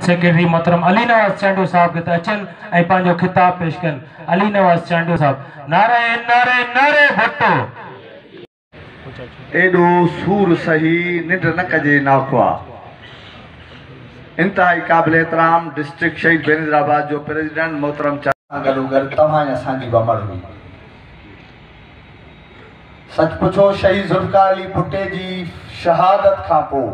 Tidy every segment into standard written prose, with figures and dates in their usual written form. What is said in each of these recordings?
Secretary मोहतरम अली नवाज चांडू साहब के अचन ऐं पंहिंजो खिताब पेश कन। अली नवाज चांडू साहब। नारे नारे नारे भुट्टो। एडो सूर सही निंड न कजे नाखवा। इंतहाई काबिल एहतराम डिस्ट्रिक्ट शहीद बेनज़ीराबाद जो प्रेसिडेंट मोहतरम गॾोगॾु तव्हां असांजी बमड़ हुई। सच पुछो शहीद ज़ुल्फ़िकार अली भुट्टे जी शहादत खां पोइ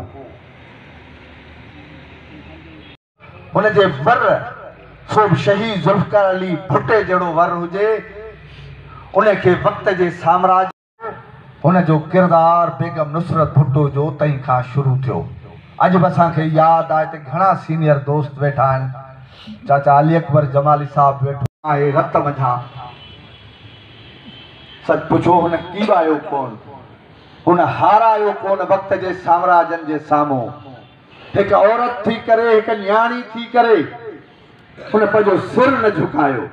हुन जे वर सो शहीद ज़ुल्फ़िकार अली भुट्टे जहिड़ो वर हुजे उनखे वक़्त जे साम्राज्य हुन जो किरदार बेगम नुसरत भुट्टो जो तई खां शुरू थियो। अॼु बि असांखे यादि आहे त घणा सीनियर दोस्त वेठा आहिनि। चाचा अली अकबर जमाली साहब वेठो आहे रत मझां। सच पुछो हुन कीवायो कोन, हुन हारायो कोन वक़्त जे साम्राज्यनि जे साम्हूं। हिकु औरत थी करे, हिकु न्याणी थी करे हुन पंहिंजो सिर न झुकायो।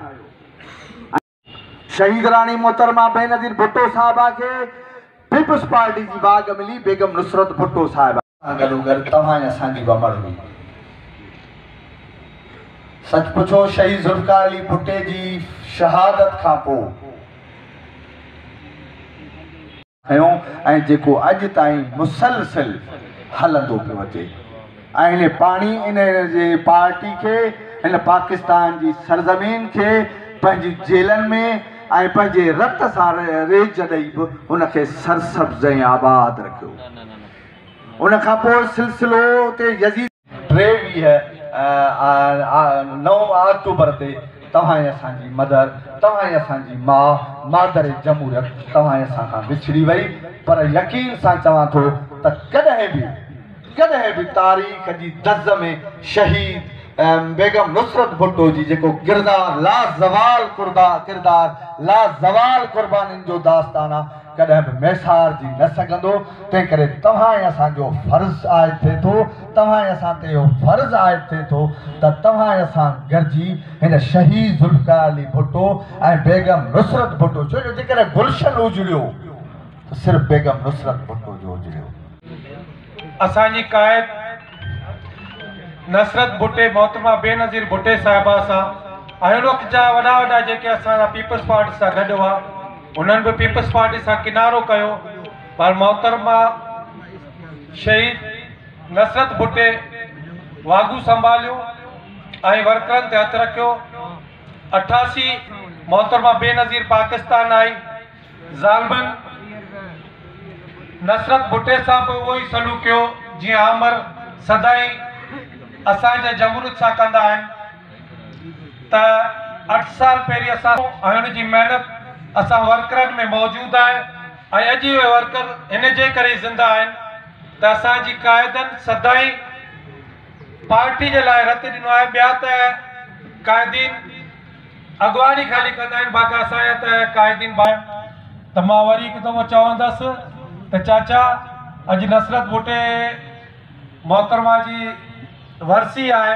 शहीद राणी मोहतरमा बेनज़ीर भुट्टो साहिबा खे पीपल्स पार्टी जी बाग मिली बेगम नुसरत भुट्टो साहिबा गॾोगॾु तव्हां असांजी बमड़ हुई। सच पुछो शहीद ज़ुल्फ़िकार अली भुट्टे जी शहादत खां पोइ ऐं जेको अॼु ताईं मुसलसिल हलंदो पियो अचे ऐं इन पाणी इन जे पार्टी खे हिन पाकिस्तान जी सरज़मीन खे पंहिंजी जेलनि में ऐं पंहिंजे रत सां रेज ॾेई बि उनखे सरसब्ज़ ऐं आबाद रखियो। उन खां पोइ सिलसिलो ते यज़ीद 9 अक्टूबर ते तव्हां असांजी मदर, तव्हां असांजी माउ, मादर जमहूरियत तव्हां असां खां विछड़ी वई। पर यकीन सां चवां थो त कॾहिं बि तारीख़ जी दज़ में शहीद बेगम नुसरत भुट्टो जी जेको किरदार लाज़वाल क़ुर्बानियुनि जो दास्तान आहे कॾहिं बि मैसार जी न सघंदो। तंहिं करे तव्हां असांजो फ़र्ज़ु आयत थिए थो, तव्हां असां ते इहो फ़र्ज़ु आयत थिए थो त तव्हां असां गॾिजी हिन शहीद ज़ुल्फ़िकार अली भुट्टो ऐं बेगम नुसरत भुट्टो, छो जो जेकॾहिं गुलशन उजड़ियो त सिर्फ़ु बेगम नुसरत भुट्टो जो उजड़ियो। असांजी क़ाइद नसरत भुट्टे मोहतरमा बेनज़ीर भुट्टे साहिबा सां ऐं वक़्त जा वॾा जेके असांजा पीपल्स पार्टी सां गॾु हुआ उन्हनि बि पीपल्स पार्टी सां किनारो कयो। पर मोहतरमा शहीद नसरत भुट्टे वागू संभालियो ऐं वर्करनि ते हथु रखियो। 88 मोहतरमा बेनज़ीर पाकिस्तान आई। ज़ालिमनि नसरत भुट्टे सां बि उहो ई सलूक कयो जीअं आमर सदाईं असांजे जमहूरियत सां कंदा आहिनि। त 8 साल पहिरीं असां ऐं हुनजी महिनत असां वर्करनि में मौजूदु आहे ऐं अॼु उहे वर्कर इन जे करे ज़िंदा आहिनि त असांजी क़ाइदनि सदाईं पार्टी जे लाइ रत ॾिनो आहे। ॿिया त क़ाइदीन अॻुवानी ख़ाली कंदा आहिनि, बाक़ी असांजा त क़ाइदीन त मां वरी हिकु दफ़ो चवंदुसि त चाचा अॼु नसरत भुट्टे मोहतरमा जी वरसी आहे।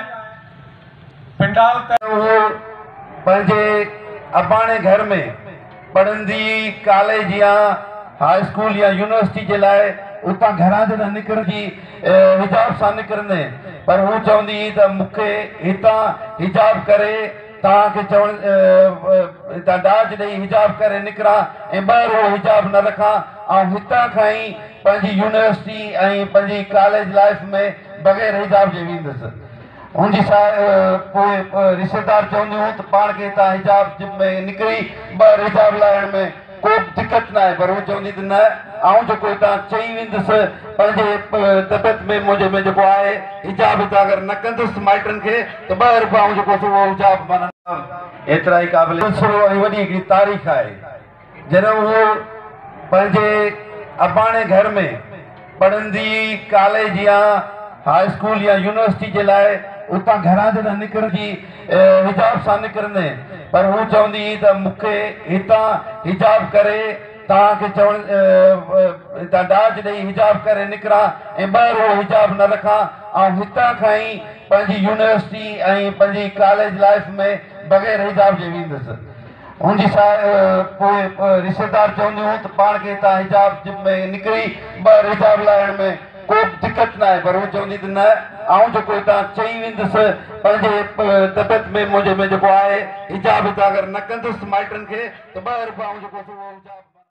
पिंडाल त पंहिंजे अबाणे घर में पढ़ंदी, कॉलेज या हाई स्कूल या यूनिवर्सिटी जे लाइ उतां घरां जो न निकिरंदी, हिजाब सां निकिरंदे, पर हू चवंदी त मूंखे हितां हिजाब करे तव्हांखे चवण हितां डाज ॾेई हिजाब करे निकिरां ऐं ॿाहिरि उहो हिजाब न रखां ऐं हितां खां ई पंहिंजी यूनिवर्सिटी ऐं पंहिंजी कॉलेज लाइफ में बग़ैर हिजाब जे वेंदुसि। हुनजी पोइ रिश्तेदार चवंदियूं त पाण खे हितां हिजाब में निकिरी ॿाहिरि हिजाब लाहिण में को दिक़त न आहे, पर हू चवंदी त न आउं जेको हितां चई वेंदुसि पंहिंजे तबियत में मुंहिंजो जेको आहे हिजाब हितां अगरि न कंदुसि माइटनि खे त ॿाहिरि बि आउं जेको उहो हिजाब माना एतिरा ई क़ाबिल ऐं वॾी हिकिड़ी तारीख़ आहे। जॾहिं उहो पंहिंजे अबाणे घर में पढ़ंदी, कॉलेज या हाई स्कूल या यूनिवर्सिटी जे लाइ उतां घरां जो न निकिरंदी, हिजाब सां निकिरंदे, पर हू चवंदी त मूंखे हितां हिजाब करे तव्हांखे चवण हितां डाज ॾेई हिजाब करे निकिरां ऐं ॿाहिरि उहो हिजाब न रखां ऐं हितां खां ई पंहिंजी यूनिवर्सिटी ऐं पंहिंजी कॉलेज लाइफ में बग़ैर हिजाब जे वेंदुसि। हुनजी पोइ रिश्तेदार चवंदियूं त पाण खे हितां हिजाब में निकिरी ॿाहिरि हिजाब लाहिण में कोई दिक्कत ना है पर वो चवंदी त न आऊं जो कोई ता चई विंदस पंहिंजे तबियत में मुझे में जो आहे हिजाब अगर न कंदुसि माइटनि खे त 2 रुपया जो हिजाब